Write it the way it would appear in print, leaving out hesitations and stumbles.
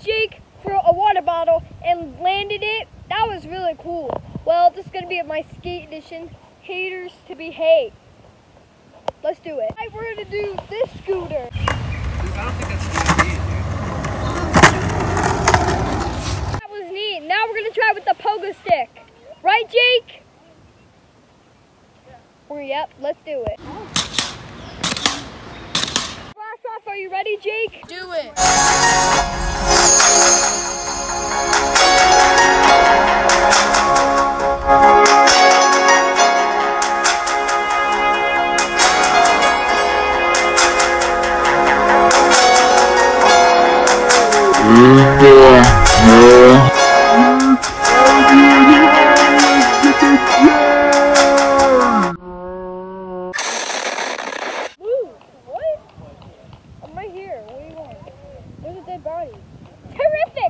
Jake for a water bottle and landed it. That was really cool. Well, this is going to be my skate edition. Haters to behave. Let's do it. Right, we're going to do this scooter. Dude, I don't think that's gonna be it, dude. That was neat. Now we're going to try with the pogo stick. Right, Jake? Yep, let's do it. Blast off, are you ready, Jake? Do it. What? I'm right here. What do you want? There's a dead body. Terrific!